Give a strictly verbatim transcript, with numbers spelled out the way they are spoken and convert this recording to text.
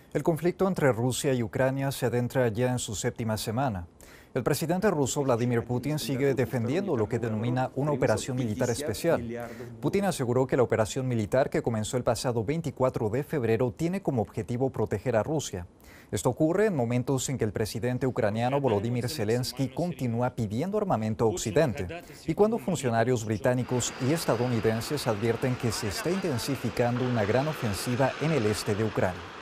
El conflicto entre Rusia y Ucrania se adentra ya en su séptima semana. El presidente ruso Vladimir Putin sigue defendiendo lo que denomina una operación militar especial. Putin aseguró que la operación militar que comenzó el pasado veinticuatro de febrero tiene como objetivo proteger a Rusia. Esto ocurre en momentos en que el presidente ucraniano Volodymyr Zelensky continúa pidiendo armamento a Occidente y cuando funcionarios británicos y estadounidenses advierten que se está intensificando una gran ofensiva en el este de Ucrania.